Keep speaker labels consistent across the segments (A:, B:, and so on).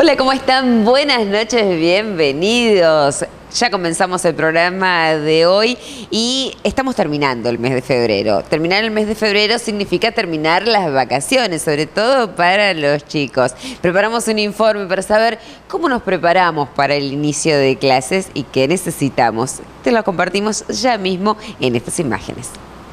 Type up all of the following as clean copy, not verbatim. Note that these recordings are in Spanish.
A: Hola, ¿cómo están? Buenas noches, bienvenidos. Ya comenzamos el programa de hoy y estamos terminando el mes de febrero. Terminar el mes de febrero significa terminar las vacaciones, sobre todo para los chicos. Preparamos un informe para saber cómo nos preparamos para el inicio de clases y qué necesitamos. Te lo compartimos ya mismo en estas imágenes.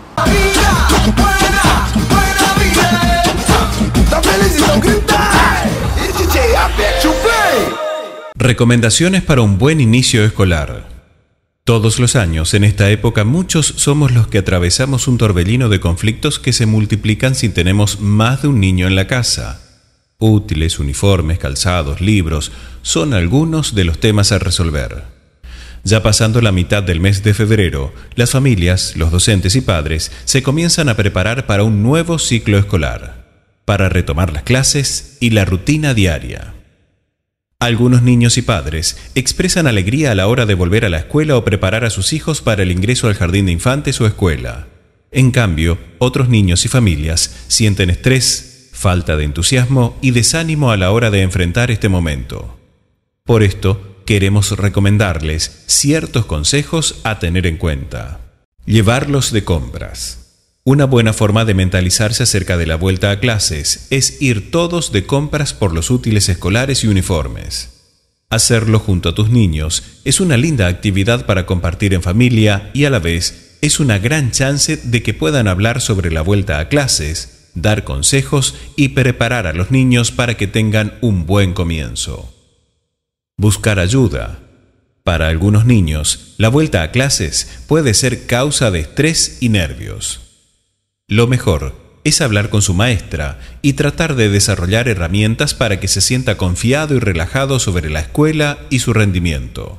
B: Recomendaciones para un buen inicio escolar. Todos los años, en esta época, muchos somos los que atravesamos un torbellino de conflictos que se multiplican si tenemos más de un niño en la casa. Útiles, uniformes, calzados, libros, son algunos de los temas a resolver. Ya pasando la mitad del mes de febrero, las familias, los docentes y padres se comienzan a preparar para un nuevo ciclo escolar, para retomar las clases y la rutina diaria. Algunos niños y padres expresan alegría a la hora de volver a la escuela o preparar a sus hijos para el ingreso al jardín de infantes o escuela. En cambio, otros niños y familias sienten estrés, falta de entusiasmo y desánimo a la hora de enfrentar este momento. Por esto, queremos recomendarles ciertos consejos a tener en cuenta. Llevarlos de compras. Una buena forma de mentalizarse acerca de la vuelta a clases es ir todos de compras por los útiles escolares y uniformes. Hacerlo junto a tus niños es una linda actividad para compartir en familia y a la vez es una gran chance de que puedan hablar sobre la vuelta a clases, dar consejos y preparar a los niños para que tengan un buen comienzo. Buscar ayuda. Para algunos niños, la vuelta a clases puede ser causa de estrés y nervios. Lo mejor es hablar con su maestra y tratar de desarrollar herramientas para que se sienta confiado y relajado sobre la escuela y su rendimiento.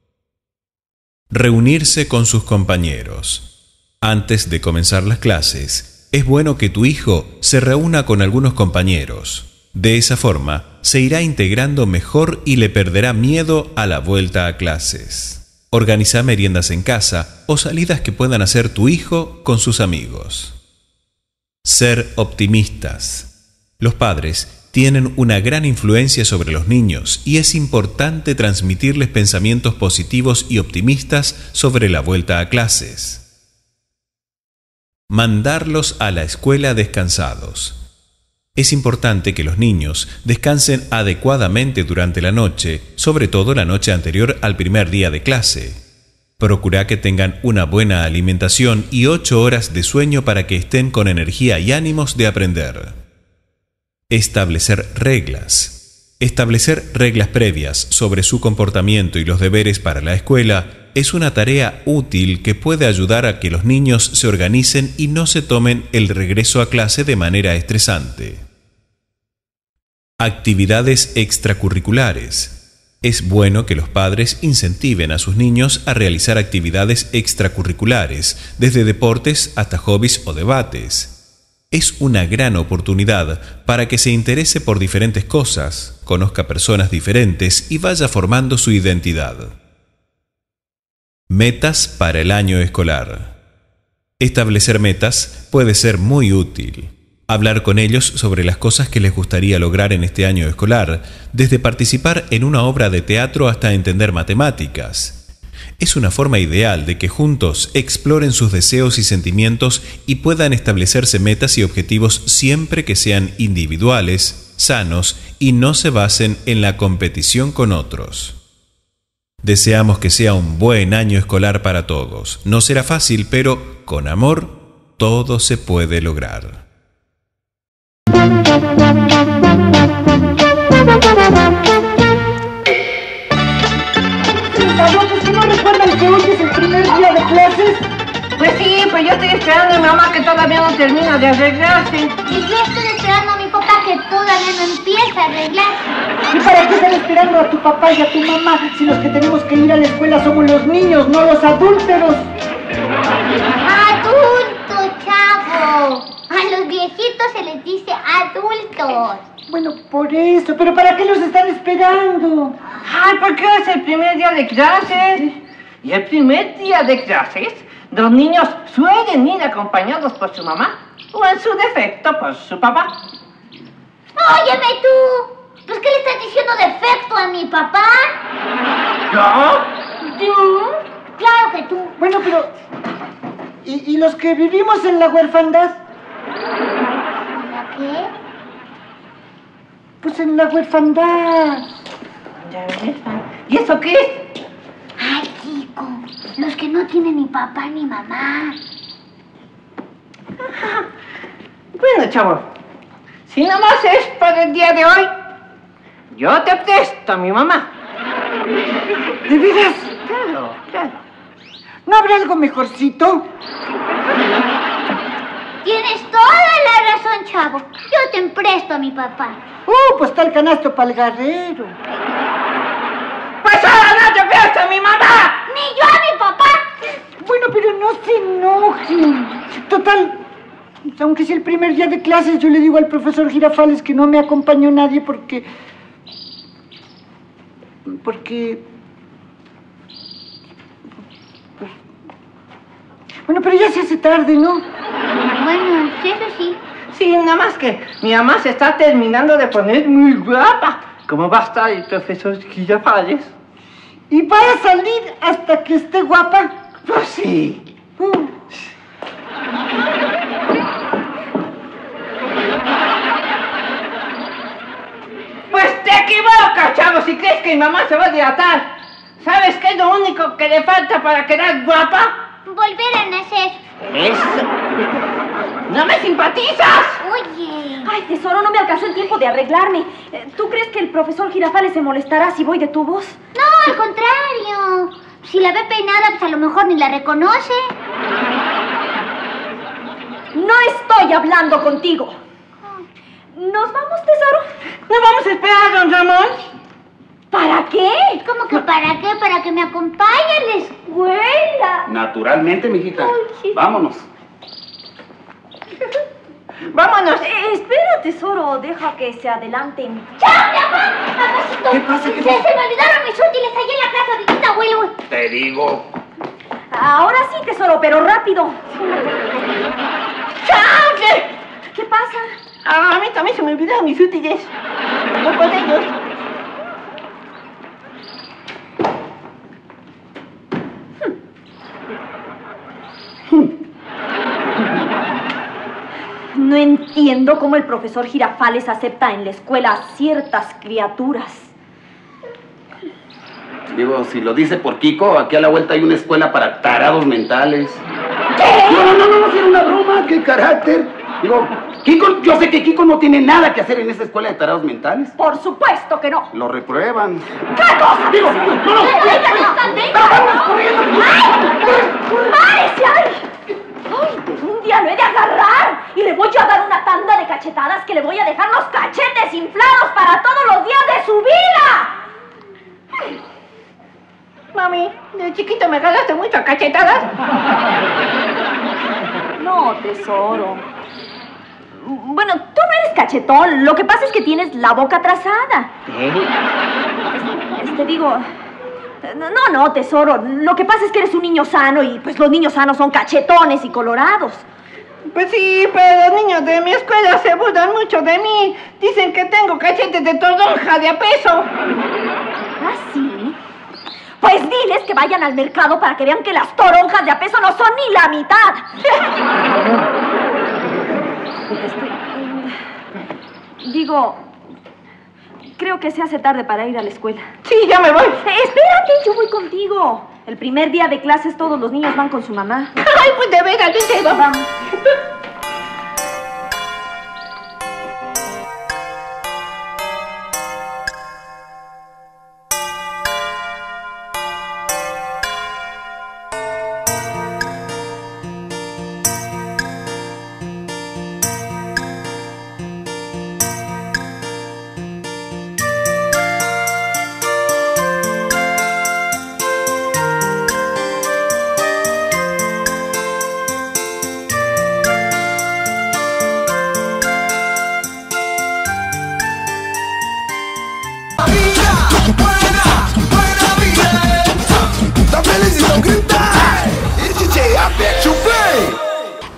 B: Reunirse con sus compañeros. Antes de comenzar las clases, es bueno que tu hijo se reúna con algunos compañeros. De esa forma, se irá integrando mejor y le perderá miedo a la vuelta a clases. Organiza meriendas en casa o salidas que puedan hacer tu hijo con sus amigos. Ser optimistas. Los padres tienen una gran influencia sobre los niños y es importante transmitirles pensamientos positivos y optimistas sobre la vuelta a clases. Mandarlos a la escuela descansados. Es importante que los niños descansen adecuadamente durante la noche, sobre todo la noche anterior al primer día de clase. Procura que tengan una buena alimentación y 8 horas de sueño para que estén con energía y ánimos de aprender. Establecer reglas. Establecer reglas previas sobre su comportamiento y los deberes para la escuela es una tarea útil que puede ayudar a que los niños se organicen y no se tomen el regreso a clase de manera estresante. Actividades extracurriculares. Es bueno que los padres incentiven a sus niños a realizar actividades extracurriculares, desde deportes hasta hobbies o debates. Es una gran oportunidad para que se interese por diferentes cosas, conozca personas diferentes y vaya formando su identidad. Metas para el año escolar. Establecer metas puede ser muy útil. Hablar con ellos sobre las cosas que les gustaría lograr en este año escolar, desde participar en una obra de teatro hasta entender matemáticas. Es una forma ideal de que juntos exploren sus deseos y sentimientos y puedan establecerse metas y objetivos siempre que sean individuales, sanos y no se basen en la competición con otros. Deseamos que sea un buen año escolar para todos. No será fácil, pero con amor todo se puede lograr.
C: ¿No recuerdan que hoy es el primer día de clases?
D: Pues sí, pues yo estoy esperando a mi mamá que todavía no termina de arreglarse.
E: Y yo estoy esperando a mi papá que todavía no empieza a arreglarse.
C: ¿Y para qué están esperando a tu papá y a tu mamá si los que tenemos que ir a la escuela somos los niños, no los adúlteros?
E: Adulto, chavo. A los viejitos se les dice adultos.
C: Bueno, por eso, pero ¿para qué los están esperando?
D: Ay, porque hoy es el primer día de clases. Y el primer día de clases, los niños suelen ir acompañados por su mamá o en su defecto por su papá.
E: Óyeme tú, Pues, ¿qué le estás diciendo defecto a mi papá?
D: ¿Yo?
E: ¿Tú? Claro que tú.
C: Bueno, pero... ¿Y los que vivimos en la huerfandad?
E: ¿La qué?
C: Pues en la huerfandad.
D: Ya ves, ¿y eso qué es?
E: Ay, Kiko, los que no tienen ni papá ni mamá.
D: Bueno, chavo, si nada más es para el día de hoy, yo te presto a mi mamá.
C: ¿De veras?
D: Claro, claro.
C: ¿No habrá algo mejorcito?
E: Tienes toda la razón, chavo. Yo te presto a mi papá.
C: Pues está el canasto para el garrero.
D: ¡Pues ahora no te presto a mi mamá!
E: ¡Ni yo a mi papá!
C: Bueno, pero no se enojen. Total, aunque sea el primer día de clases, yo le digo al profesor Girafales que no me acompañó nadie porque... Bueno, pero ya se hace tarde, ¿no?
E: Bueno, sí, eso sí.
D: Sí, nada más que mi mamá se está terminando de poner muy guapa. ¿Cómo va a estar el profesor Girafales?
C: ¿Y va a salir hasta que esté guapa?
D: Pues sí. Pues te equivocas, chavo, si crees que mi mamá se va a dilatar. ¿Sabes qué es lo único que le falta para quedar guapa?
E: Volver a nacer.
D: Eso. ¡No me simpatizas!
E: Oye.
F: Ay, tesoro, no me alcanzó el tiempo de arreglarme. ¿Tú crees que el profesor Girafales se molestará si voy de tubos?
E: No, al contrario. Si la ve peinada, pues a lo mejor ni la reconoce.
F: No estoy hablando contigo. ¿Nos vamos, tesoro?
D: ¿No vamos a esperar a don Ramón?
F: ¿Para qué?
E: ¿Cómo que para qué? Para que me acompañe a la escuela.
G: Naturalmente, mijita.
E: sí.
G: Vámonos.
D: ¡Vámonos!
F: Espera, tesoro, deja que se adelanten.
E: ¡Chao, mi papá! Papacito.
G: ¿Qué pasa? ¿Qué
E: Se
G: pasa?
E: me olvidaron mis útiles allá en la casa de mi abuelo.
G: Te digo.
F: Ahora sí, tesoro, pero rápido.
D: ¡Chao!
F: ¿Qué pasa?
D: A mí también se me olvidaron mis útiles. Voy con ellos.
F: No entiendo cómo el profesor Girafales acepta en la escuela a ciertas criaturas.
G: Digo, si lo dice por Kiko, aquí a la vuelta hay una escuela para tarados mentales. ¿Qué? No, era una broma, qué carácter. Digo, Kiko, yo sé que Kiko no tiene nada que hacer en esa escuela de tarados mentales.
F: Por supuesto que no.
G: Lo reprueban.
F: ¿Qué cosa?
G: Digo, no.
F: ¡Párese! ¡Ay, pero un día lo he de agarrar! Y le voy a dar una tanda de cachetadas que le voy a dejar los cachetes inflados para todos los días de su vida.
D: Mami, de chiquito me agarraste mucho a cachetadas.
F: No, tesoro. Bueno, tú no eres cachetón. Lo que pasa es que tienes la boca atrasada. Digo... No, tesoro. Lo que pasa es que eres un niño sano y pues los niños sanos son cachetones y colorados.
D: Pues sí, pero los niños de mi escuela se burlan mucho de mí. Dicen que tengo cachetes de toronja de a peso.
F: ¿Ah, sí? Pues diles que vayan al mercado para que vean que las toronjas de a peso no son ni la mitad. Digo... Creo que se hace tarde para ir a la escuela.
D: Sí, ya me voy.
F: Espérate, yo voy contigo. El primer día de clases todos los niños van con su mamá.
D: Ay, pues de veras, ¿en serio?
F: Vamos.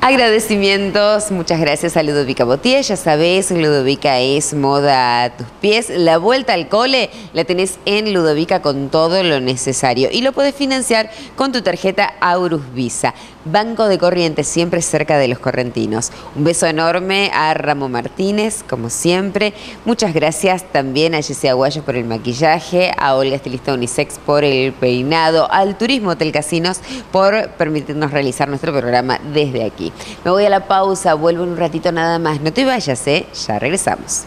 A: Agradecimientos, muchas gracias a Ludovica Botier. Ya sabés, Ludovica es moda a tus pies. La vuelta al cole la tenés en Ludovica con todo lo necesario y lo podés financiar con tu tarjeta Aurus Visa. Banco de Corrientes, siempre cerca de los correntinos. Un beso enorme a Ramo Martínez, como siempre. Muchas gracias también a Jessie Aguayo por el maquillaje, a Olga Estilista Unisex por el peinado, al Turismo Hotel Casinos por permitirnos realizar nuestro programa desde aquí. Me voy a la pausa, vuelvo en un ratito nada más. No te vayas, ya regresamos.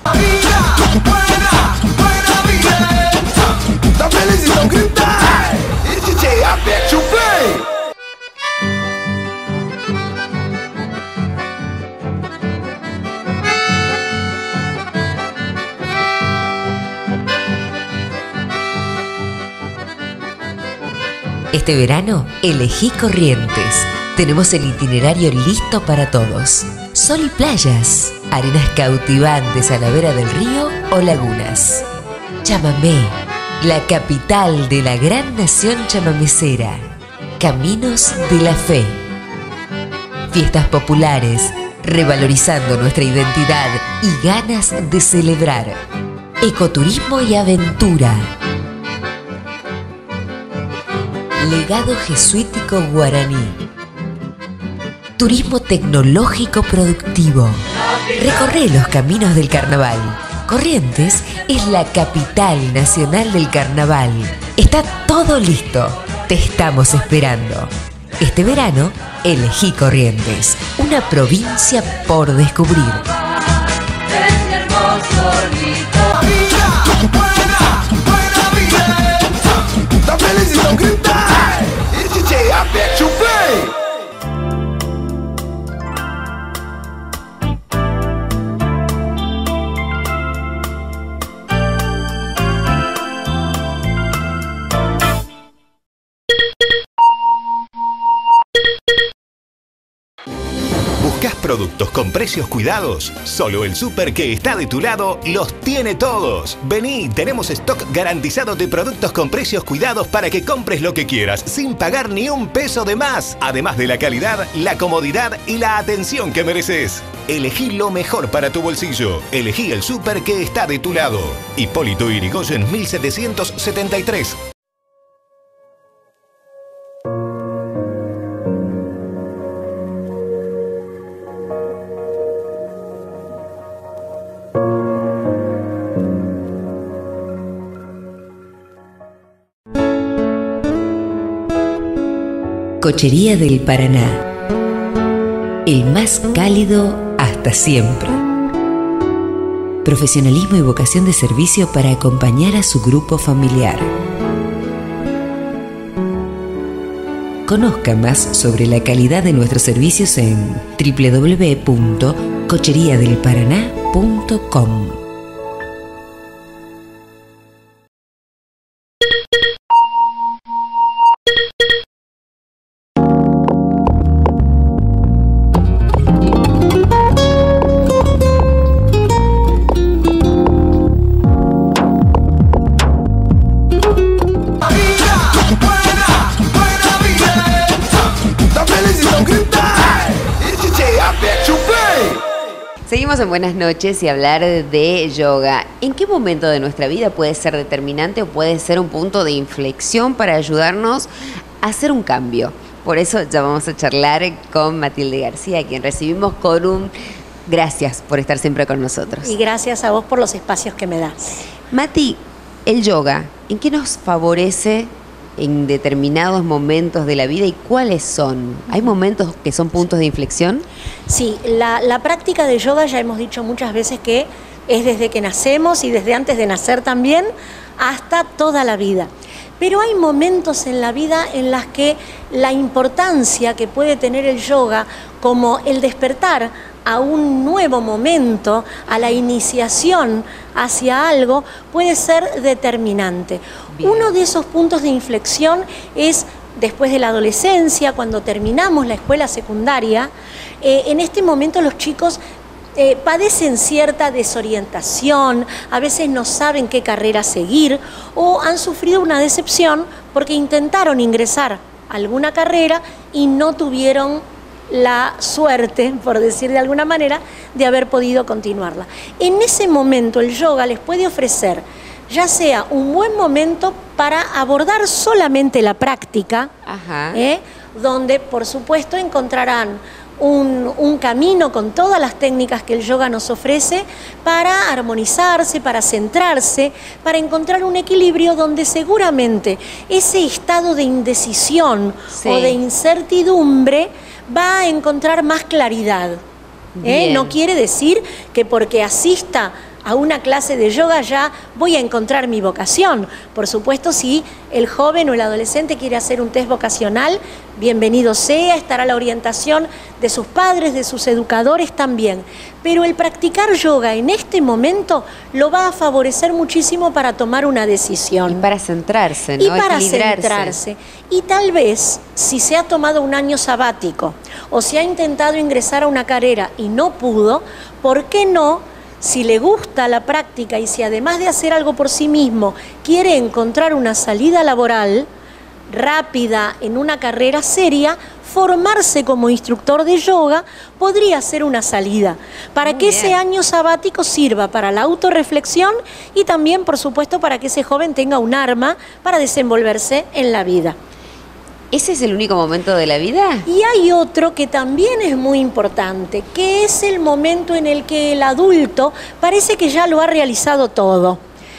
H: Este verano, elegí Corrientes. Tenemos el itinerario listo para todos. Sol y playas, arenas cautivantes a la vera del río o lagunas. Chamamé, la capital de la gran nación chamamecera. Caminos de la fe. Fiestas populares, revalorizando nuestra identidad y ganas de celebrar. Ecoturismo y aventura. Legado jesuítico guaraní. Turismo tecnológico productivo. Recorre los caminos del carnaval. Corrientes es la capital nacional del carnaval. Está todo listo. Te estamos esperando. Este verano, elegí Corrientes, una provincia por descubrir.
I: ¿Buscas productos con precios cuidados? Solo el súper que está de tu lado los tiene todos. Vení, tenemos stock garantizado de productos con precios cuidados para que compres lo que quieras sin pagar ni un peso de más. Además de la calidad, la comodidad y la atención que mereces. Elegí lo mejor para tu bolsillo. Elegí el súper que está de tu lado. Hipólito Yrigoyen 1773.
H: Cochería del Paraná. El más cálido hasta siempre. Profesionalismo y vocación de servicio para acompañar a su grupo familiar. Conozca más sobre la calidad de nuestros servicios en www.cocheriadelparaná.com.
A: Seguimos en Buenas Noches y hablar de yoga. ¿En qué momento de nuestra vida puede ser determinante o puede ser un punto de inflexión para ayudarnos a hacer un cambio? Por eso ya vamos a charlar con Matilde García, a quien recibimos con un gracias por estar siempre con nosotros.
J: Y gracias a vos por los espacios que me das.
A: Mati, el yoga, ¿en qué nos favorece en determinados momentos de la vida y cuáles son? ¿Hay momentos que son puntos de inflexión?
J: Sí, la práctica de yoga ya hemos dicho muchas veces que es desde que nacemos y desde antes de nacer también hasta toda la vida. Pero hay momentos en la vida en las que la importancia que puede tener el yoga como el despertar a un nuevo momento, a la iniciación hacia algo, puede ser determinante. Bien. Uno de esos puntos de inflexión es después de la adolescencia, cuando terminamos la escuela secundaria. En este momento los chicos padecen cierta desorientación, a veces no saben qué carrera seguir o han sufrido una decepción porque intentaron ingresar a alguna carrera y no tuvieron la suerte, por decir de alguna manera, de haber podido continuarla. En ese momento el yoga les puede ofrecer ya sea un buen momento para abordar solamente la práctica, donde por supuesto encontrarán un camino con todas las técnicas que el yoga nos ofrece para armonizarse, para centrarse, para encontrar un equilibrio donde seguramente ese estado de indecisión o de incertidumbre va a encontrar más claridad. No quiere decir que porque asista a una clase de yoga ya voy a encontrar mi vocación. Por supuesto, si el joven o el adolescente quiere hacer un test vocacional, bienvenido sea, estará la orientación de sus padres, de sus educadores también. Pero el practicar yoga en este momento lo va a favorecer muchísimo para tomar una decisión.
A: Y para centrarse, ¿no?
J: Y para centrarse. Y tal vez, si se ha tomado un año sabático o si ha intentado ingresar a una carrera y no pudo, ¿por qué no? Si le gusta la práctica y si además de hacer algo por sí mismo quiere encontrar una salida laboral rápida en una carrera seria, formarse como instructor de yoga podría ser una salida para que ese año sabático sirva para la autorreflexión y también, por supuesto, para que ese joven tenga un arma para desenvolverse en la vida.
A: ¿Ese es el único momento de la vida?
J: Y hay otro que también es muy importante, que es el momento en el que el adulto parece que ya lo ha realizado todo.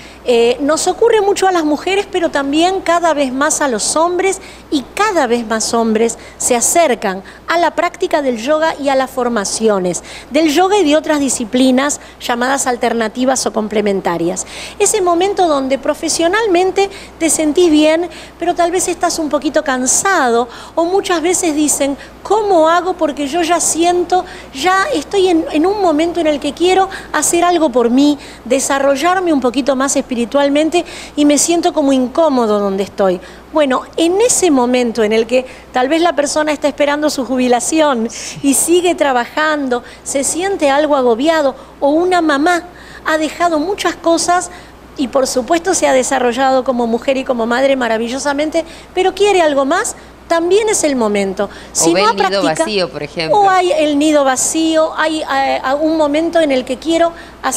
J: Nos ocurre mucho a las mujeres, pero también cada vez más a los hombres, y cada vez más hombres se acercan a la práctica del yoga y a las formaciones del yoga y de otras disciplinas llamadas alternativas o complementarias. Ese momento donde profesionalmente te sentís bien, pero tal vez estás un poquito cansado, o muchas veces dicen, ¿cómo hago? Porque yo ya siento, ya estoy en un momento en el que quiero hacer algo por mí, desarrollarme un poquito más espiritualmente y me siento como incómodo donde estoy. Bueno, en ese momento en el que tal vez la persona está esperando su jubilación y sigue trabajando, se siente algo agobiado, o una mamá ha dejado muchas cosas y por supuesto se ha desarrollado como mujer y como madre maravillosamente, pero quiere algo más, también es el momento. Si
A: o ve
J: no
A: el nido vacío, por ejemplo.
J: O hay el nido vacío, hay un momento en el que quiero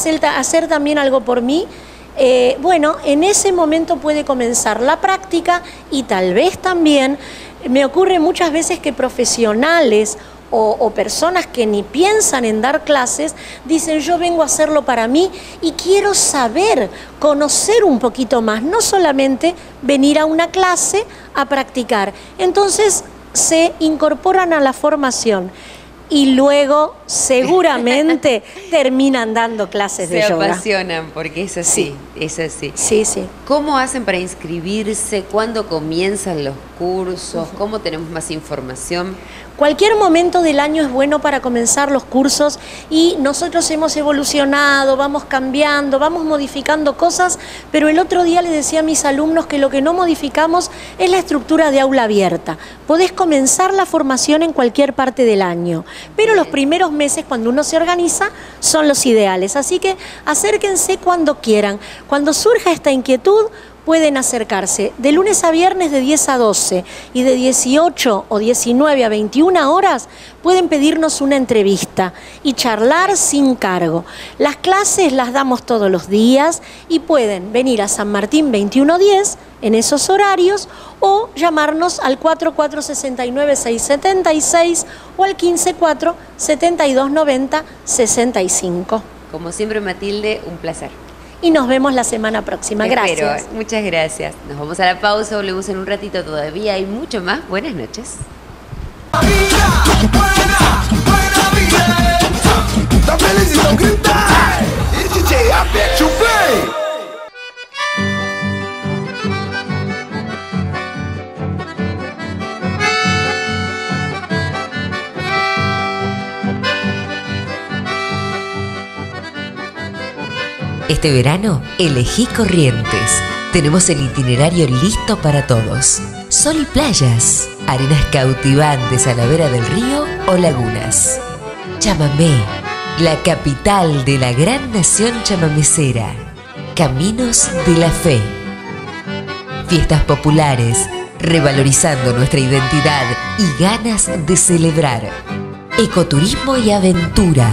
J: hacer también algo por mí. Bueno, en ese momento puede comenzar la práctica, y tal vez también me ocurre muchas veces que profesionales o personas que ni piensan en dar clases dicen, yo vengo a hacerlo para mí y quiero saber, conocer un poquito más, no solamente venir a una clase a practicar. Entonces se incorporan a la formación y luego seguramente terminan dando clases de yoga.
A: Se apasionan, porque es así, es así.
J: Sí, sí.
A: ¿Cómo hacen para inscribirse? ¿Cuándo comienzan los cursos? ¿Cómo tenemos más información?
J: Cualquier momento del año es bueno para comenzar los cursos, y nosotros hemos evolucionado, vamos cambiando, vamos modificando cosas, pero el otro día le decía a mis alumnos que lo que no modificamos es la estructura de aula abierta. Podés comenzar la formación en cualquier parte del año, pero los primeros meses, cuando uno se organiza, son los ideales. Así que acérquense cuando quieran. Cuando surja esta inquietud, pueden acercarse de lunes a viernes de 10 a 12 y de 18 o 19 a 21 horas pueden pedirnos una entrevista y charlar sin cargo. Las clases las damos todos los días y pueden venir a San Martín 2110 en esos horarios o llamarnos al 4469-676 o al 154-7290-65.
A: Como siempre, Matilde, un placer.
J: Y nos vemos la semana próxima. Gracias.
A: Muchas gracias. Nos vamos a la pausa, volvemos en un ratito, todavía hay mucho más. Buenas noches.
H: Este verano, elegí Corrientes. Tenemos el itinerario listo para todos. Sol y playas, arenas cautivantes a la vera del río o lagunas. Chamamé, la capital de la gran nación chamamecera. Caminos de la fe. Fiestas populares, revalorizando nuestra identidad y ganas de celebrar. Ecoturismo y aventura.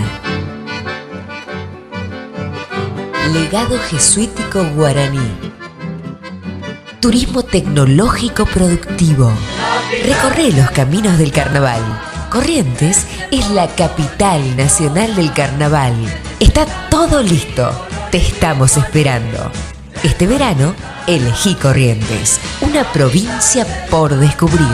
H: Legado jesuítico guaraní. Turismo tecnológico productivo. Recorre los caminos del carnaval. Corrientes es la capital nacional del carnaval. Está todo listo. Te estamos esperando. Este verano, elegí Corrientes, una provincia por descubrir.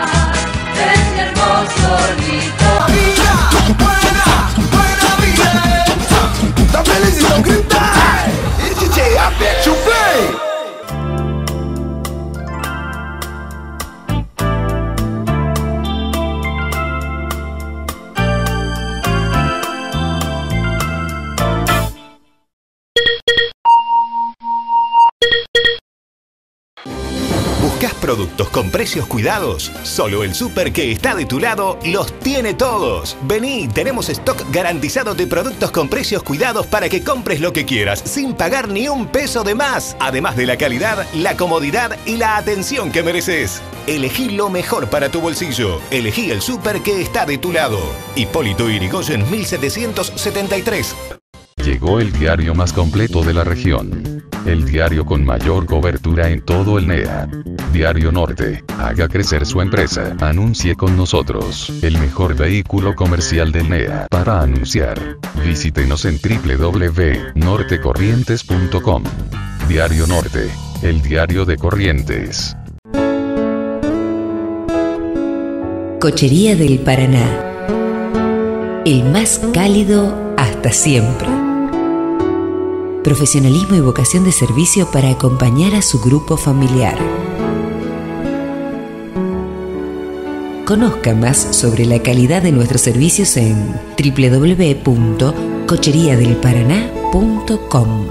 I: ¿Buscas productos con precios cuidados? Solo el súper que está de tu lado los tiene todos. Vení, tenemos stock garantizado de productos con precios cuidados para que compres lo que quieras, sin pagar ni un peso de más. Además de la calidad, la comodidad y la atención que mereces. Elegí lo mejor para tu bolsillo. Elegí el súper que está de tu lado. Hipólito Yrigoyen 1773.
K: Llegó el diario más completo de la región. El diario con mayor cobertura en todo el NEA. Diario Norte. Haga crecer su empresa. Anuncie con nosotros. El mejor vehículo comercial del NEA para anunciar. Visítenos en www.nortecorrientes.com. Diario Norte. El diario de Corrientes.
H: Cochería del Paraná. El más cálido hasta siempre. Profesionalismo y vocación de servicio para acompañar a su grupo familiar. Conozca más sobre la calidad de nuestros servicios en www.cocheriadelparaná.com.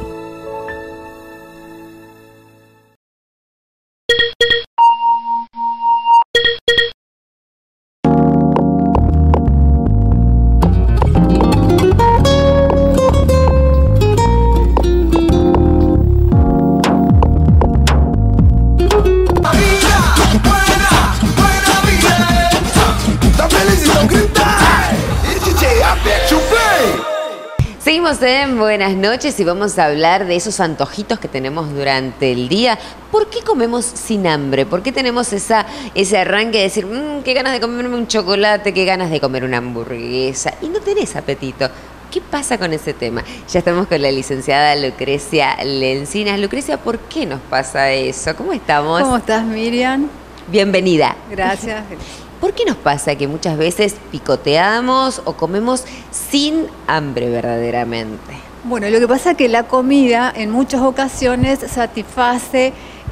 A: Seguimos en Buenas noches y vamos a hablar de esos antojitos que tenemos durante el día. ¿Por qué comemos sin hambre? ¿Por qué tenemos ese arranque de decir, qué ganas de comerme un chocolate, qué ganas de comer una hamburguesa? Y no tenés apetito. ¿Qué pasa con ese tema? Ya estamos con la licenciada Lucrecia Lencinas. Lucrecia, ¿por qué nos pasa eso? ¿Cómo estamos?
L: ¿Cómo estás, Miriam?
A: Bienvenida.
L: Gracias.
A: ¿Por qué nos pasa que muchas veces picoteamos o comemos sin hambre verdaderamente?
L: Bueno, lo que pasa es que la comida en muchas ocasiones satisface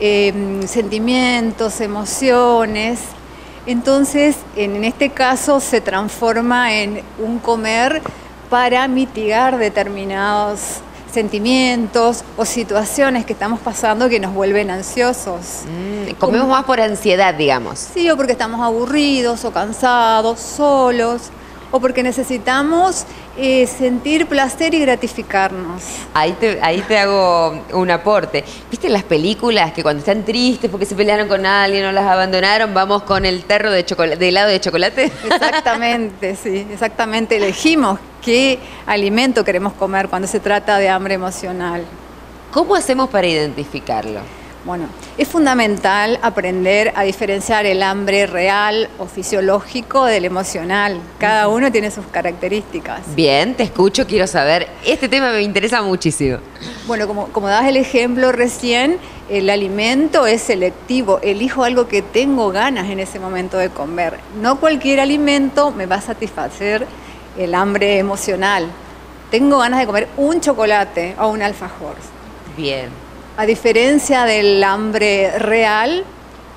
L: sentimientos, emociones. Entonces, en este caso se transforma en un comer para mitigar determinados sentimientos o situaciones que estamos pasando que nos vuelven ansiosos.
A: Comemos más por ansiedad, digamos.
L: Sí, o porque estamos aburridos o cansados, solos, o porque necesitamos sentir placer y gratificarnos.
A: Ahí te hago un aporte. ¿Viste las películas que cuando están tristes porque se pelearon con alguien o las abandonaron, vamos con el tarro de helado de chocolate?
L: Exactamente, sí, exactamente. Elegimos qué alimento queremos comer cuando se trata de hambre emocional.
A: ¿Cómo hacemos para identificarlo?
L: Bueno, es fundamental aprender a diferenciar el hambre real o fisiológico del emocional. Cada uno tiene sus características.
A: Bien, te escucho, quiero saber. Este tema me interesa muchísimo.
L: Bueno, como dabas el ejemplo recién, el alimento es selectivo. Elijo algo que tengo ganas en ese momento de comer. No cualquier alimento me va a satisfacer el hambre emocional. Tengo ganas de comer un chocolate o un alfajor.
A: Bien.
L: A diferencia del hambre real,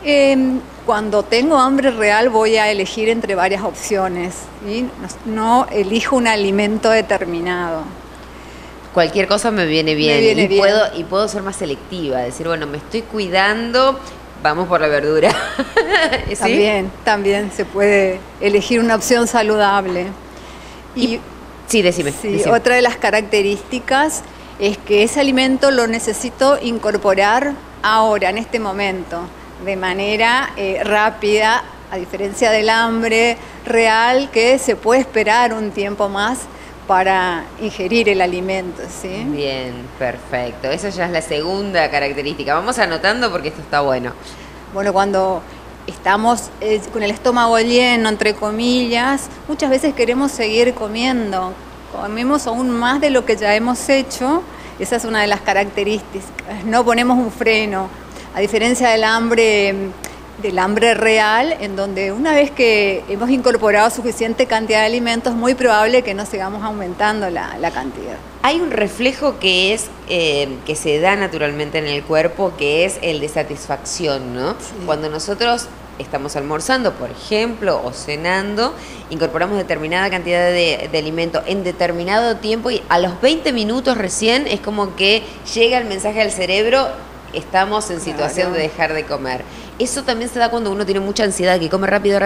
L: cuando tengo hambre real voy a elegir entre varias opciones, ¿sí? No elijo un alimento determinado.
A: Cualquier cosa me viene bien,
L: Me viene bien.
A: Puedo ser más selectiva, decir, bueno, me estoy cuidando, vamos por la verdura. ¿Sí?
L: También se puede elegir una opción saludable.
A: Sí, decime.
L: Otra de las características es que ese alimento lo necesito incorporar ahora, en este momento. de manera rápida, a diferencia del hambre real que se puede esperar un tiempo más para ingerir el alimento, ¿sí?
A: Bien, perfecto. Esa ya es la segunda característica. Vamos anotando porque esto está bueno.
L: Bueno, cuando estamos con el estómago lleno, entre comillas, muchas veces queremos seguir comiendo. Comemos aún más de lo que ya hemos hecho. Esa es una de las características. No ponemos un freno. A diferencia del hambre real, en donde una vez que hemos incorporado suficiente cantidad de alimentos, es muy probable que no sigamos aumentando la cantidad.
A: Hay un reflejo que es que se da naturalmente en el cuerpo, que es el de satisfacción, ¿no? Sí. Cuando nosotros estamos almorzando, por ejemplo, o cenando, incorporamos determinada cantidad de alimento en determinado tiempo y a los 20 minutos recién es como que llega el mensaje al cerebro, estamos en situación de dejar de comer. Eso también se da cuando uno tiene mucha ansiedad, que come rápido,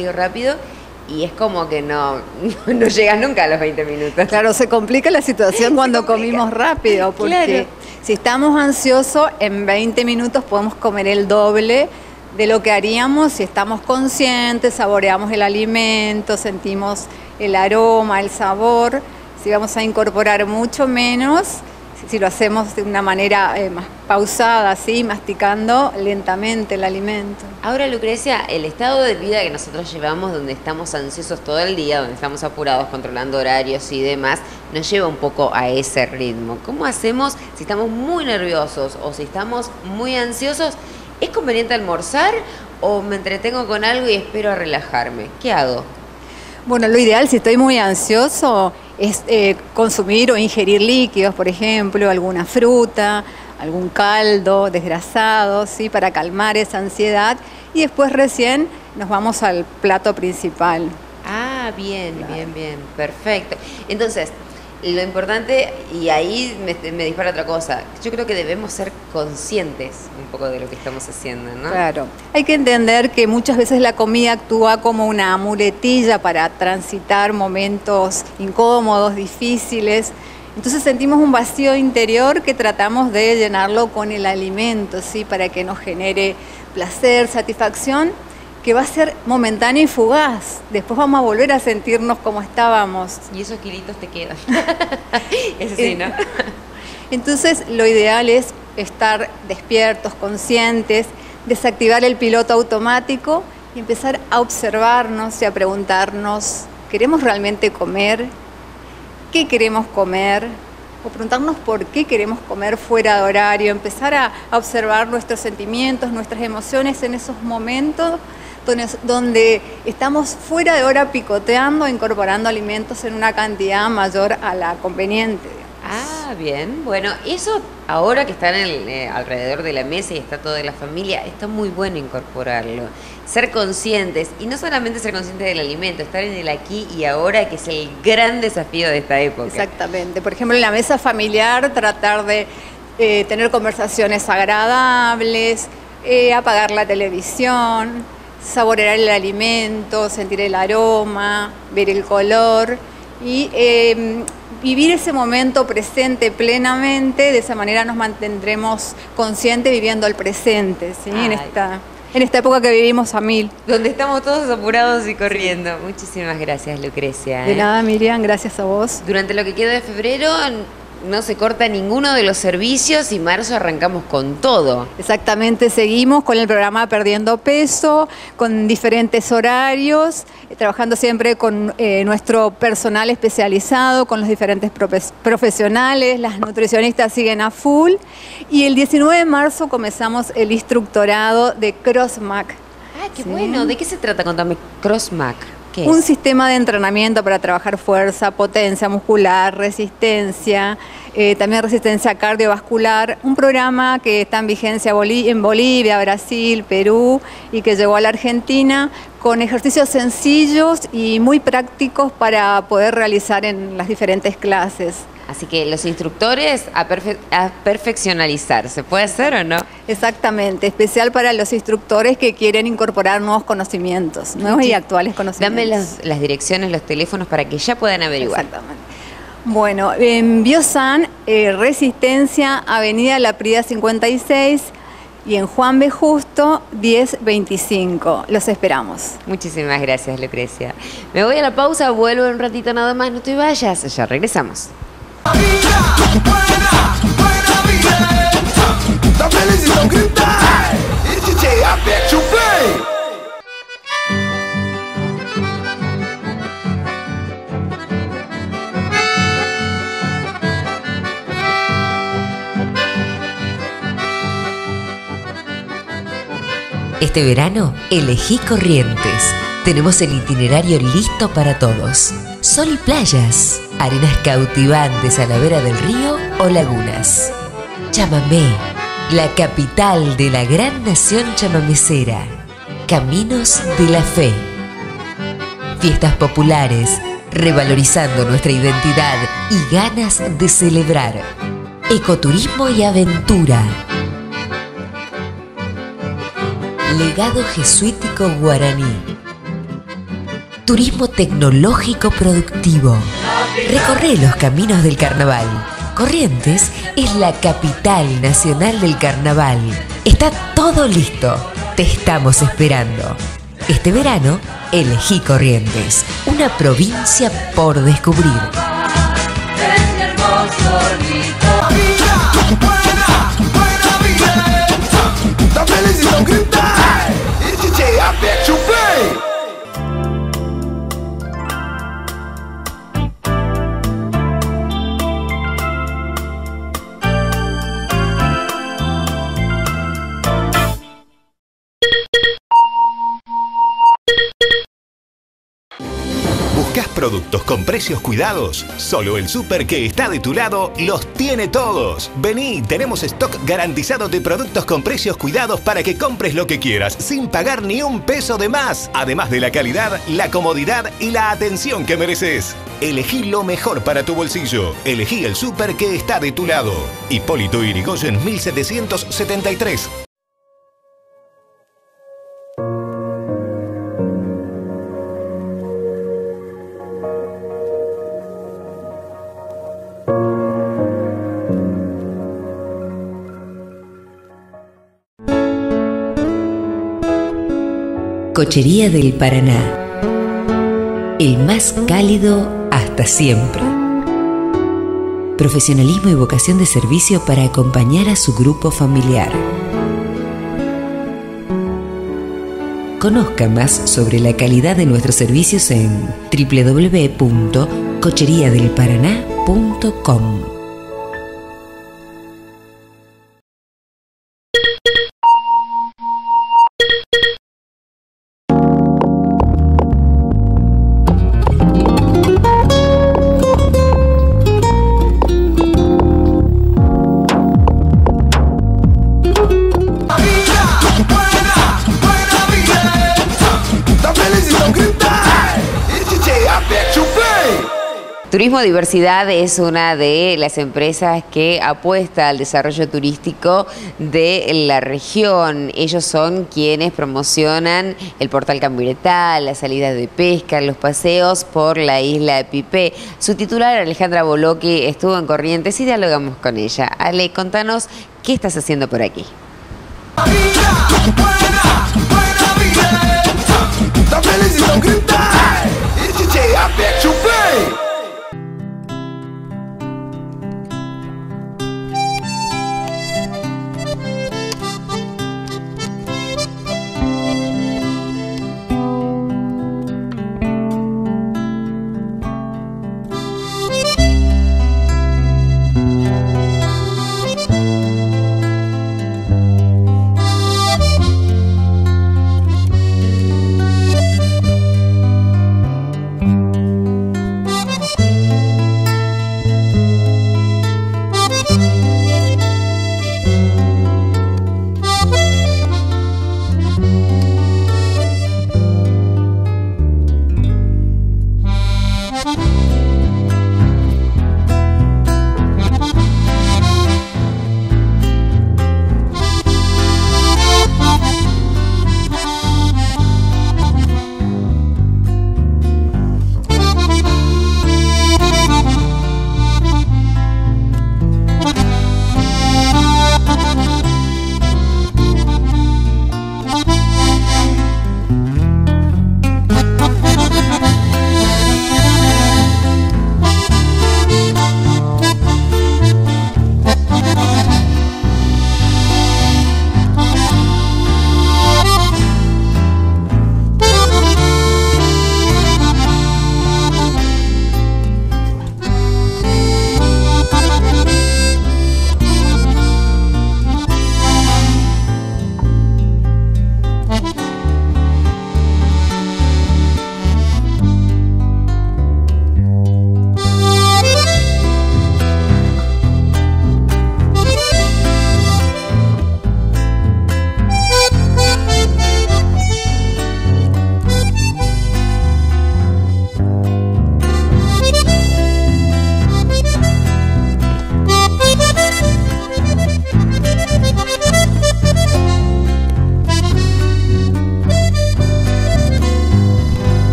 A: y es como que no llegas nunca a los 20 minutos.
L: Claro, se complica la situación cuando comimos rápido, porque si estamos ansiosos, en 20 minutos podemos comer el doble de lo que haríamos si estamos conscientes, saboreamos el alimento, sentimos el aroma, el sabor. Si vamos a incorporar mucho menos, si lo hacemos de una manera más pausada, así, masticando lentamente el alimento.
A: Ahora, Lucrecia, el estado de vida que nosotros llevamos, donde estamos ansiosos todo el día, donde estamos apurados, controlando horarios y demás, nos lleva un poco a ese ritmo. ¿Cómo hacemos si estamos muy nerviosos o si estamos muy ansiosos? ¿Es conveniente almorzar o me entretengo con algo y espero a relajarme? ¿Qué hago?
L: Bueno, lo ideal, si estoy muy ansioso, es consumir o ingerir líquidos, por ejemplo, alguna fruta, algún caldo desgrasado, ¿sí? Para calmar esa ansiedad, y después recién nos vamos al plato principal.
A: Ah, bien, claro. bien, perfecto. Entonces, lo importante, y ahí me dispara otra cosa, yo creo que debemos ser conscientes un poco de lo que estamos haciendo, ¿no?
L: Claro, hay que entender que muchas veces la comida actúa como una muletilla para transitar momentos incómodos, difíciles. Entonces sentimos un vacío interior que tratamos de llenarlo con el alimento, ¿sí? Para que nos genere placer, satisfacción, que va a ser momentáneo y fugaz. Después vamos a volver a sentirnos como estábamos.
A: Y esos kilitos te quedan. Eso sí, ¿no?
L: Entonces, lo ideal es estar despiertos, conscientes, desactivar el piloto automático y empezar a observarnos y a preguntarnos, ¿queremos realmente comer? ¿Qué queremos comer? O preguntarnos por qué queremos comer fuera de horario. Empezar a observar nuestros sentimientos, nuestras emociones en esos momentos donde estamos fuera de hora picoteando, incorporando alimentos en una cantidad mayor a la conveniente.
A: Ah, bien. Bueno, eso ahora que están alrededor de la mesa y está toda la familia, está muy bueno incorporarlo. Ser conscientes, y no solamente ser conscientes del alimento, estar en el aquí y ahora, que es el gran desafío de esta época.
L: Exactamente. Por ejemplo, en la mesa familiar, tratar de tener conversaciones agradables, apagar la televisión, saborear el alimento, sentir el aroma, ver el color y vivir ese momento presente plenamente. De esa manera nos mantendremos conscientes viviendo el presente, ¿sí? En esta época que vivimos a mil.
A: Donde estamos todos apurados y corriendo. Sí. Muchísimas gracias, Lucrecia.
L: De nada, Miriam, gracias a vos.
A: Durante lo que queda de febrero no se corta ninguno de los servicios y marzo arrancamos con todo.
L: Exactamente, seguimos con el programa Perdiendo Peso, con diferentes horarios, trabajando siempre con nuestro personal especializado, con los diferentes profesionales, las nutricionistas siguen a full. Y el 19 de marzo comenzamos el instructorado de CrossMac.
A: Ah, qué bueno. ¿De qué se trata? Contame, CrossMac.
L: Un sistema de entrenamiento para trabajar fuerza, potencia muscular, resistencia, también resistencia cardiovascular. Un programa que está en vigencia en Bolivia, Brasil, Perú y que llegó a la Argentina con ejercicios sencillos y muy prácticos para poder realizar en las diferentes clases.
A: Así que los instructores a perfeccionalizar, ¿se puede hacer o no?
L: Exactamente, especial para los instructores que quieren incorporar nuevos conocimientos, nuevos y actuales conocimientos.
A: Dame las direcciones, los teléfonos para que ya puedan averiguar.
L: Exactamente. Bueno, en Biosan, Resistencia, Avenida La Prida 56, y en Juan B. Justo 1025. Los esperamos.
A: Muchísimas gracias, Lucrecia. Me voy a la pausa, vuelvo en un ratito nada más, no te vayas, ya regresamos.
H: Este verano, elegí Corrientes. Tenemos el itinerario listo para todos. Sol y playas, arenas cautivantes a la vera del río o lagunas. Chamamé, la capital de la gran nación chamamecera. Caminos de la fe. Fiestas populares, revalorizando nuestra identidad y ganas de celebrar. Ecoturismo y aventura. Legado jesuítico guaraní. Turismo tecnológico productivo. Recorre los caminos del carnaval. Corrientes es la capital nacional del carnaval. Está todo listo. Te estamos esperando. Este verano, elegí Corrientes, una provincia por descubrir.
I: ¿Buscas productos con precios cuidados? Solo el súper que está de tu lado los tiene todos. Vení, tenemos stock garantizado de productos con precios cuidados para que compres lo que quieras sin pagar ni un peso de más. Además de la calidad, la comodidad y la atención que mereces. Elegí lo mejor para tu bolsillo. Elegí el súper que está de tu lado. Hipólito Yrigoyen 1773.
H: Cochería del Paraná. El más cálido hasta siempre. Profesionalismo y vocación de servicio para acompañar a su grupo familiar. Conozca más sobre la calidad de nuestros servicios en www.cocheriadelparaná.com.
A: Turismo Diversidad es una de las empresas que apuesta al desarrollo turístico de la región. Ellos son quienes promocionan el portal Cambiretá, las salidas de pesca, los paseos por la isla de Pipé. Su titular, Alejandra Boloqui, estuvo en Corrientes y dialogamos con ella. Ale, contanos qué estás haciendo por aquí.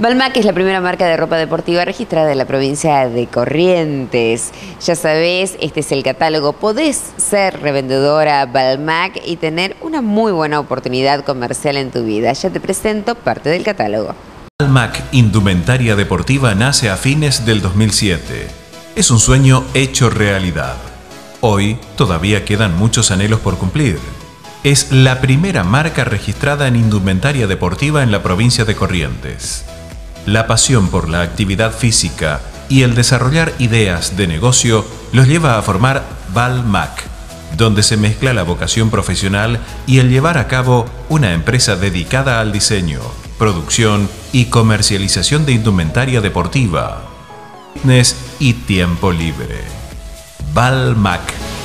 A: Valmac es la primera marca de ropa deportiva registrada en la provincia de Corrientes. Ya sabés, este es el catálogo. Podés ser revendedora Valmac y tener una muy buena oportunidad comercial en tu vida. Ya te presento parte del catálogo.
B: Valmac Indumentaria Deportiva nace a fines del 2007. Es un sueño hecho realidad. Hoy todavía quedan muchos anhelos por cumplir. Es la primera marca registrada en indumentaria deportiva en la provincia de Corrientes. La pasión por la actividad física y el desarrollar ideas de negocio los lleva a formar Valmac, donde se mezcla la vocación profesional y el llevar a cabo una empresa dedicada al diseño, producción y comercialización de indumentaria deportiva, fitness y tiempo libre. Valmac.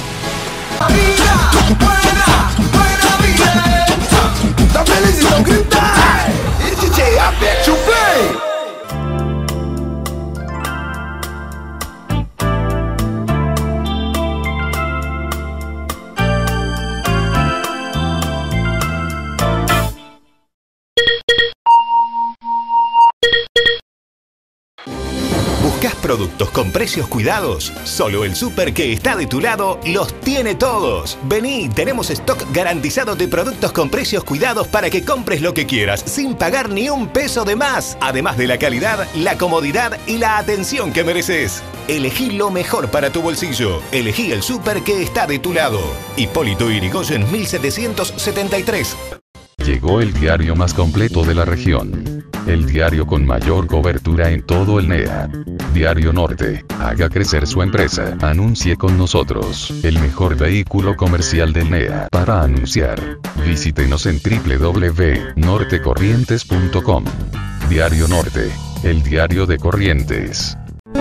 I: ¿Buscas productos con precios cuidados? Solo el súper que está de tu lado los tiene todos. Vení, tenemos stock garantizado de productos con precios cuidados para que compres lo que quieras sin pagar ni un peso de más. Además de la calidad, la comodidad y la atención que mereces. Elegí lo mejor para tu bolsillo. Elegí el súper que está de tu lado. Hipólito Yrigoyen 1773.
K: Llegó el diario más completo de la región. El diario con mayor cobertura en todo el NEA. Diario Norte. Haga crecer su empresa. Anuncie con nosotros. El mejor vehículo comercial del NEA para anunciar. Visítenos en www.nortecorrientes.com. Diario Norte. El diario de Corrientes.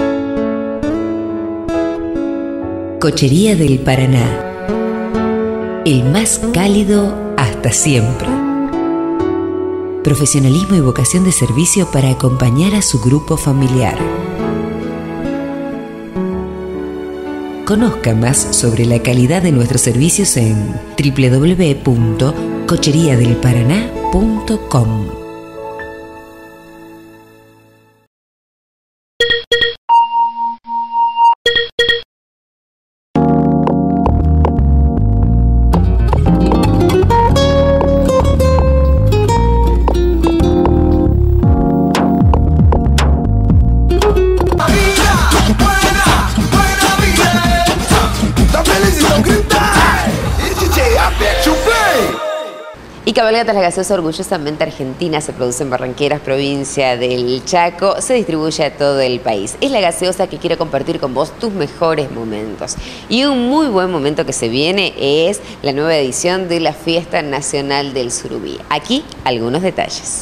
H: Cochería del Paraná. El más cálido hasta siempre. Profesionalismo y vocación de servicio para acompañar a su grupo familiar. Conozca más sobre la calidad de nuestros servicios en www.cocheriadelparaná.com.
A: Y Cabalgatas La Gaseosa, orgullosamente argentina, se produce en Barranqueras, provincia del Chaco, se distribuye a todo el país. Es la gaseosa que quiero compartir con vos tus mejores momentos. Y un muy buen momento que se viene es la nueva edición de la Fiesta Nacional del Surubí. Aquí algunos detalles.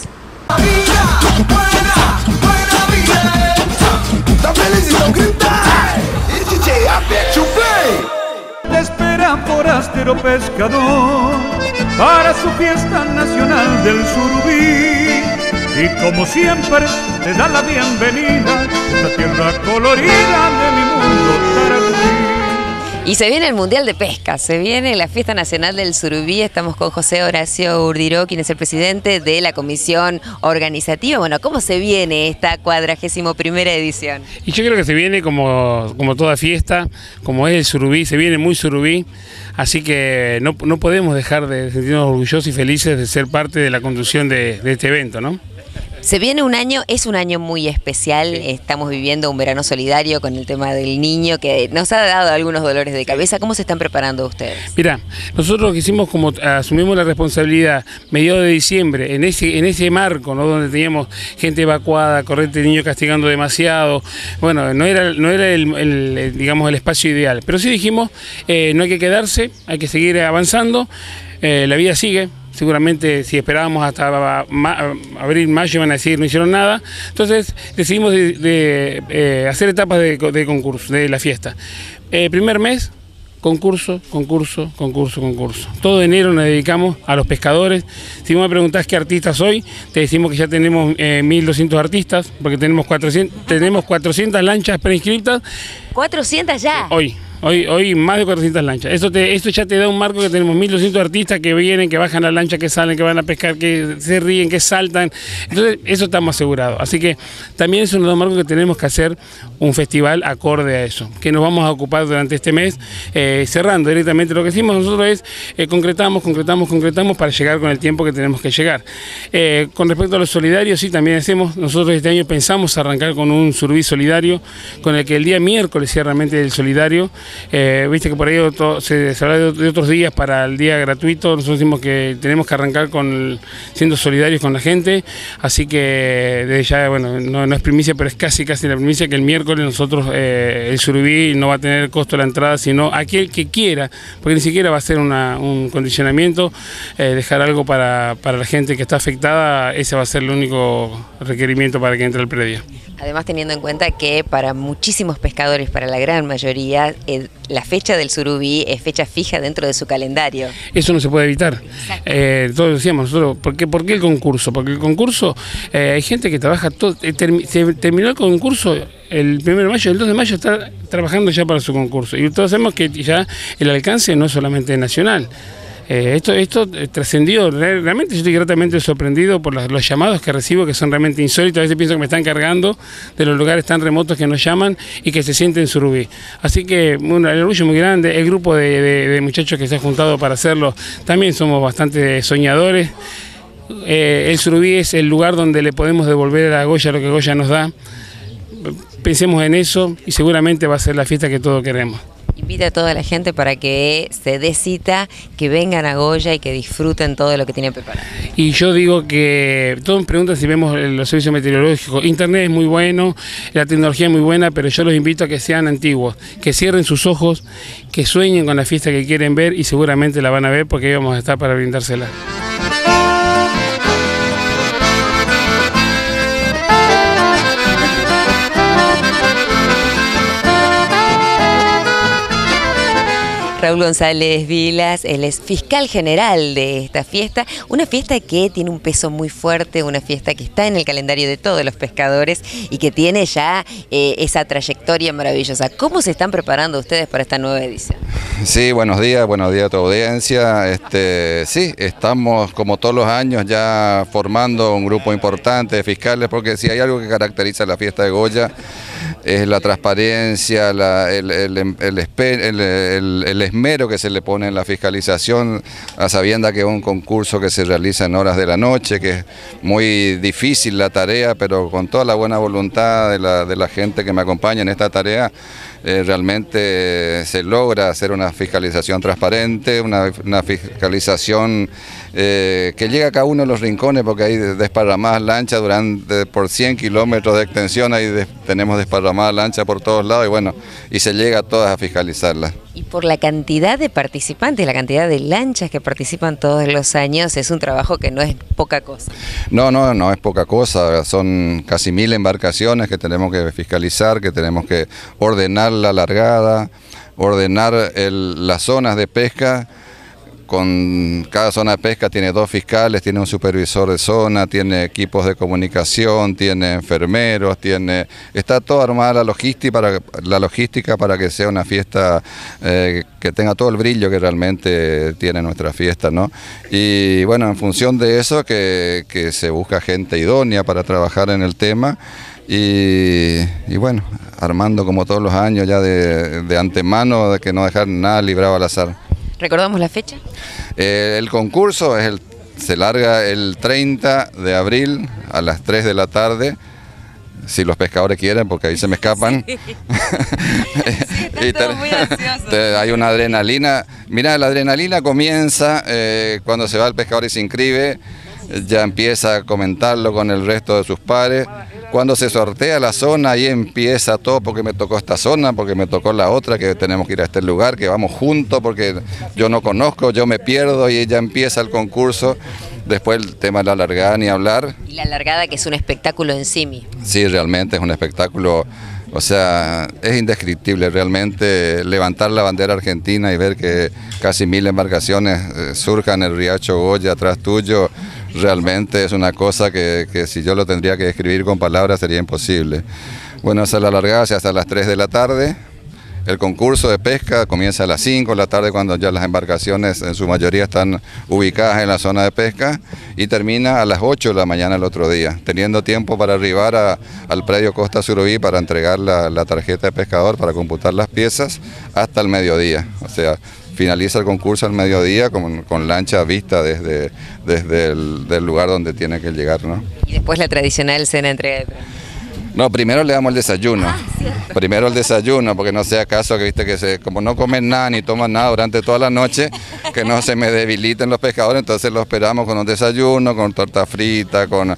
M: Te espera forastero pescador para su fiesta nacional del Surubí. Y como siempre te da la bienvenida esta tierra colorida de mi mundo Taracuí.
A: Y se viene el Mundial de Pesca, se viene la Fiesta Nacional del Surubí. Estamos con José Horacio Urdiró, quien es el presidente de la comisión organizativa. Bueno, ¿cómo se viene esta 41ª edición?
N: Y yo creo que se viene como toda fiesta, como es el Surubí, se viene muy Surubí. Así que no podemos dejar de sentirnos orgullosos y felices de ser parte de la conducción de este evento, ¿no?
A: Se viene un año, es un año muy especial, estamos viviendo un verano solidario con el tema del niño que nos ha dado algunos dolores de cabeza. ¿Cómo se están preparando ustedes?
N: Mira, nosotros lo que hicimos, como asumimos la responsabilidad mediados de diciembre, en ese marco, ¿no?, donde teníamos gente evacuada, corriente de niños castigando demasiado, bueno, no era digamos, el espacio ideal, pero sí dijimos, no hay que quedarse, hay que seguir avanzando, la vida sigue. Seguramente si esperábamos hasta abril, mayo, van a decir no hicieron nada. Entonces decidimos hacer etapas de concurso, de la fiesta. Primer mes, concurso. Todo enero nos dedicamos a los pescadores. Si vos me preguntás qué artista soy, te decimos que ya tenemos 1.200 artistas, porque tenemos 400 lanchas preinscriptas.
A: ¿400 ya?
N: Hoy. Hoy más de 400 lanchas. Esto ya te da un marco que tenemos 1.200 artistas que vienen, que bajan la lancha, que salen, que van a pescar, que se ríen, que saltan. Entonces, eso estamos asegurados. Así que también es uno de los marcos que tenemos que hacer un festival acorde a eso, que nos vamos a ocupar durante este mes, cerrando directamente. Lo que hicimos nosotros es concretamos para llegar con el tiempo que tenemos que llegar. Con respecto a los solidarios, sí, también hacemos. Nosotros este año pensamos arrancar con un surubí solidario, con el que el día miércoles sea realmente el solidario. Viste que por ahí se habla de otros días para el día gratuito. Nosotros decimos que tenemos que arrancar siendo solidarios con la gente, así que desde ya, bueno, no es primicia, pero es casi la primicia que el miércoles nosotros el surubí no va a tener costo de la entrada, sino aquel que quiera, porque ni siquiera va a ser un condicionamiento, dejar algo para la gente que está afectada. Ese va a ser el único requerimiento para que entre al predio.
O: Además, teniendo en cuenta que para muchísimos pescadores, para la gran mayoría, la fecha del surubí es fecha fija dentro de su calendario.
N: Eso no se puede evitar. Todos decíamos nosotros, ¿por qué el concurso? Porque el concurso, hay gente que trabaja se terminó el concurso el 1 de mayo, el 2 de mayo está trabajando ya para su concurso. Y todos sabemos que ya el alcance no es solamente nacional. Esto trascendió, realmente yo estoy gratamente sorprendido por los llamados que recibo, que son realmente insólitos. A veces pienso que me están cargando de los lugares tan remotos que nos llaman y que se sienten en surubí. Así que el orgullo muy grande. El grupo de muchachos que se ha juntado para hacerlo, también somos bastante soñadores. El surubí es el lugar donde le podemos devolver a Goya lo que Goya nos da. Pensemos en eso y seguramente va a ser la fiesta que todos queremos.
O: Invita a toda la gente para que se dé cita, que vengan a Goya y que disfruten todo lo que tiene preparado.
N: Y yo digo que todos me preguntan si vemos los servicios meteorológicos. Internet es muy bueno, la tecnología es muy buena, pero yo los invito a que sean antiguos, que cierren sus ojos, que sueñen con la fiesta que quieren ver y seguramente la van a ver porque ahí vamos a estar para brindársela.
O: Raúl González Vilas, él es fiscal general de esta fiesta, una fiesta que tiene un peso muy fuerte, una fiesta que está en el calendario de todos los pescadores y que tiene ya esa trayectoria maravillosa. ¿Cómo se están preparando ustedes para esta nueva edición?
P: Sí, buenos días a tu audiencia. Sí, estamos como todos los años ya formando un grupo importante de fiscales, porque si hay algo que caracteriza la fiesta de Goya es la transparencia, el esmero que se le pone en la fiscalización, a sabienda que es un concurso que se realiza en horas de la noche, que es muy difícil la tarea, pero con toda la buena voluntad de la gente que me acompaña en esta tarea, realmente se logra hacer una fiscalización transparente, una fiscalización que llega a cada uno de los rincones, porque hay desparramadas lanchas por 100 kilómetros de extensión, ahí tenemos desparramadas lanchas por todos lados y bueno, y se llega a todas a fiscalizarlas.
O: Y por la cantidad de participantes, la cantidad de lanchas que participan todos los años, es un trabajo que no es poca cosa.
P: No es poca cosa, son casi 1000 embarcaciones que tenemos que fiscalizar, que tenemos que ordenar la largada, ordenar las zonas de pesca. Con cada zona de pesca tiene 2 fiscales, tiene un supervisor de zona, tiene equipos de comunicación, tiene enfermeros, está toda armada la logística para que sea una fiesta que tenga todo el brillo que realmente tiene nuestra fiesta, ¿no? Y bueno, en función de eso que se busca gente idónea para trabajar en el tema. Y bueno, armando como todos los años ya de antemano, de que no dejar nada librado al azar.
O: ¿Recordamos la fecha?
P: El concurso se larga el 30 de abril a las 3 de la tarde, si los pescadores quieren, porque ahí se me escapan. Sí. Sí, muy hay una adrenalina. Mira, la adrenalina comienza cuando se va el pescador y se inscribe, ya empieza a comentarlo con el resto de sus pares. Cuando se sortea la zona, ahí empieza todo, porque me tocó esta zona, porque me tocó la otra, que tenemos que ir a este lugar, que vamos juntos, porque yo no conozco, yo me pierdo, y ya empieza el concurso. Después el tema de la largada, ni hablar.
O: Y la largada, que es un espectáculo en sí mismo.
P: Sí, realmente es un espectáculo, o sea, es indescriptible realmente levantar la bandera argentina y ver que casi 1000 embarcaciones surjan el Riacho Goya atrás tuyo. Realmente es una cosa que si yo lo tendría que describir con palabras sería imposible. Bueno, esa es la largada, hasta las 3 de la tarde El concurso de pesca comienza a las 5 de la tarde cuando ya las embarcaciones en su mayoría están ubicadas en la zona de pesca y termina a las 8 de la mañana el otro día, teniendo tiempo para arribar al predio Costa Surubí para entregar la tarjeta de pescador para computar las piezas hasta el mediodía. O sea, finaliza el concurso al mediodía con lancha vista desde el lugar donde tiene que llegar, ¿no?
O: Y después la tradicional cena entrega de premios.
P: No, primero le damos el desayuno. Primero el desayuno, porque no sea caso que, viste, como no comen nada ni toman nada durante toda la noche, que no se me debiliten los pescadores, entonces lo esperamos con un desayuno, con torta frita, con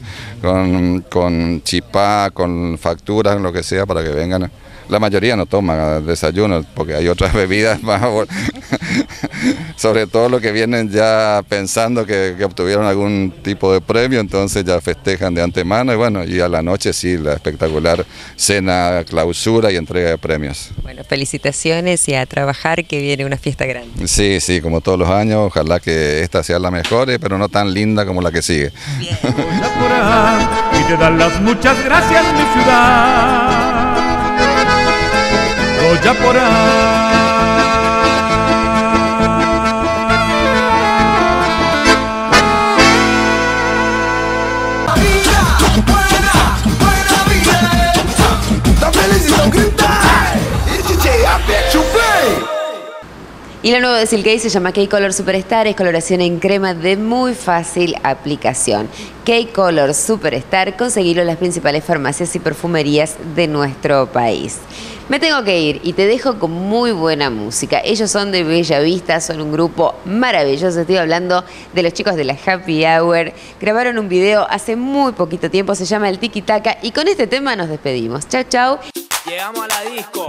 P: chipá, con facturas, lo que sea, para que vengan. La mayoría no toma desayuno, porque hay otras bebidas más, sobre todo los que vienen ya pensando que obtuvieron algún tipo de premio, entonces ya festejan de antemano y bueno, y a la noche sí, la espectacular cena, clausura y entrega de premios.
O: Bueno, felicitaciones y a trabajar, que viene una fiesta grande.
P: Sí, sí, como todos los años, ojalá que esta sea la mejor, pero no tan linda como la que sigue.
M: Bien. Y te dan las muchas gracias, mi ciudad. Goya por ahí.
A: Y lo nuevo de Silkei se llama K-Color Superstar, es coloración en crema de muy fácil aplicación. K-Color Superstar, conseguirlo en las principales farmacias y perfumerías de nuestro país. Me tengo que ir y te dejo con muy buena música. Ellos son de Bella Vista, son un grupo maravilloso. Estoy hablando de los chicos de la Happy Hour. Grabaron un video hace muy poquito tiempo, se llama El Tiki Taka. Y con este tema nos despedimos. Chau, chau.
Q: Llegamos a la disco.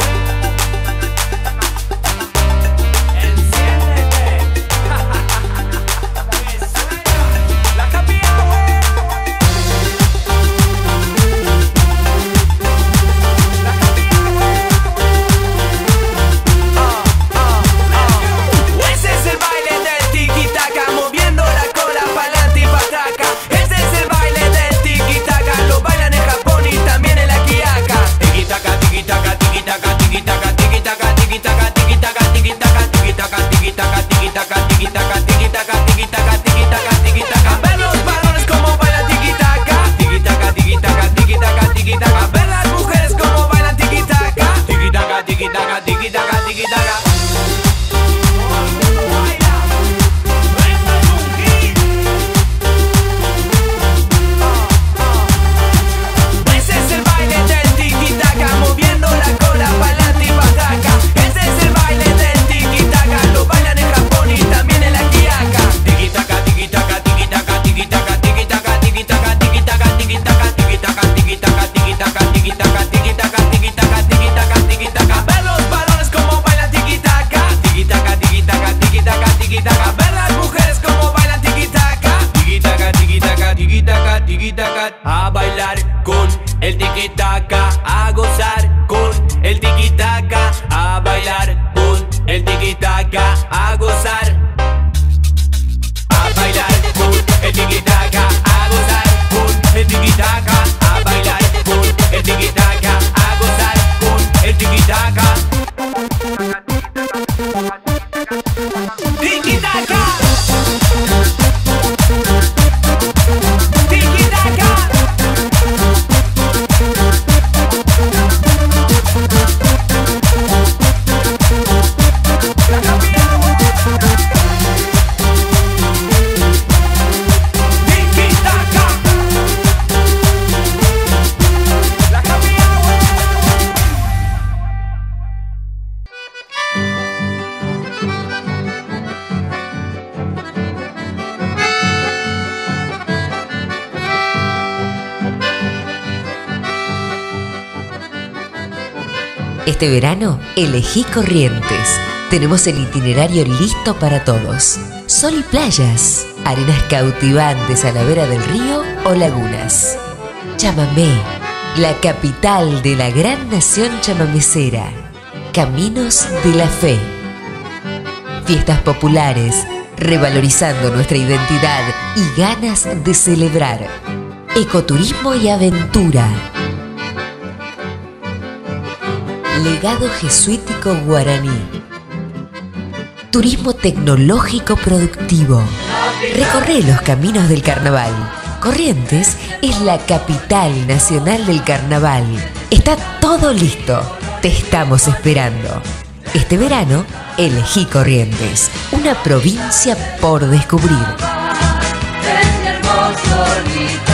Q: A bailar con el tiki-taka, a gozar con el tiki-taka, a bailar con el tiki-taka, a gozar. A bailar con el tiki-taka, a gozar con el tiki-taka, a bailar con el tiki-taka, a gozar con el tiki-taka. Tiki-taka.
H: Este verano, elegí Corrientes. Tenemos el itinerario listo para todos. Sol y playas, arenas cautivantes a la vera del río o lagunas. Chamamé, la capital de la gran nación chamamecera. Caminos de la Fe. Fiestas populares, revalorizando nuestra identidad y ganas de celebrar. Ecoturismo y aventura. Legado jesuítico guaraní. Turismo tecnológico productivo. Recorre los caminos del carnaval. Corrientes es la capital nacional del carnaval. Está todo listo. Te estamos esperando. Este verano, elegí Corrientes, una provincia por descubrir.
R: Este hermoso